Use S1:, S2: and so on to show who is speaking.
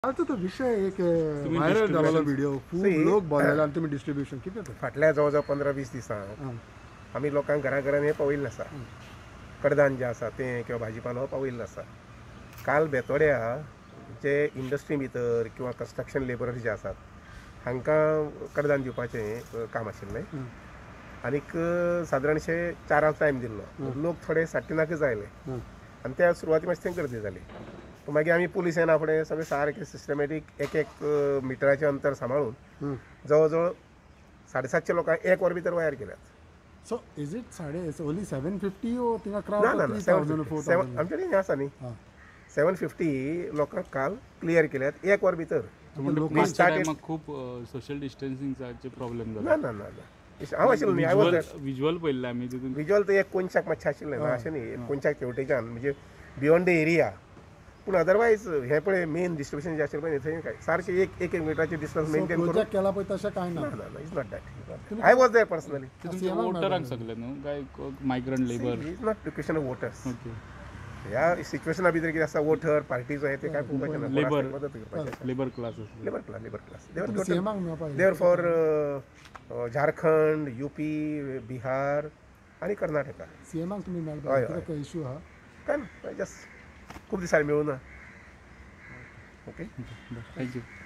S1: आता तो विषय एक व्हायरल झालेला व्हिडिओ खूप लोक बोलायला आणि तुम्ही डिस्ट्रीब्युशन किती होतं
S2: फाटल्या जवळजवळ 15-20 दिसां आम्ही लोकांक घराघरान हे पावयल्लें आसा कडधान जे आसा तें किंवा भाजीपालो हो पावयल्लो आसा. काल बेतोड्या जे इंडस्ट्री भितर किंवा कन्स्ट्रक्शन लेबरर्स जे आसात हांकां कडधान दिवपाचें काम आशिल्लें आनीक सादारणशे 4 टायम दिल्लो. लोक थोडे साट्टिनाकच आयले आनी त्या सुरवाती मातशी थंय गर्दी जाली. मागीर आमी पुलीस येना फुडें सगळें सारकें सिस्टमॅटीक एक मिटराचें अंतर सांबाळून जवळ जवळ 750 लोकांक 1 वर भितर वयर केल्यात.
S1: सो इज इट ओनली 750 ओ थिंगा क्राउड
S2: ना 750 आमचे कडेन आसा न्ही 750 लोकांक काल क्लियर केल्यात 1 वर भितर.
S3: खूप सोशल डिस्टन्सिंगचे प्रॉब्लेम
S2: ना ना ना हांव आशिल्लो न्ही
S3: विज्युअल पळयल्ले आमी तितून
S2: विज्युअल तर एक कोनशाक मातशें आशिल्लें ना अशें न्ही कोनशाक तेवटेच्यान म्हणजे बियोंड द एरिया पूण अदरवायज हे पळय मेन डिस्ट्रिब्युशन जे आशिल्लें पळय थंय काय सारकें एक मिनिटाचें डिस्टन्स मेंटेन करून
S1: प्रोजेक्ट केला पळय तशें कांय ना.
S2: ना is not that. I was there personally.
S3: वोटरांक सगळे न्हू काय migrant labour
S2: is not question of voters.
S3: Okay
S2: ह्या सिच्युएशना भितर कितें आसा वोटर पार्टीचो हे ते काय पळोवपाचें ना.
S3: लेबर क्लास
S2: लेबर क्लास
S1: सीएमाक मेळपाक
S2: देवर फॉर झारखंड यूपी बिहार आनी कर्नाटका.
S1: सीएमाक तुमी मेळपाक कितें इश्यू आहा
S2: काय ना जस्ट खूब दिसांनी मेळूं ना. Okay
S3: thank you.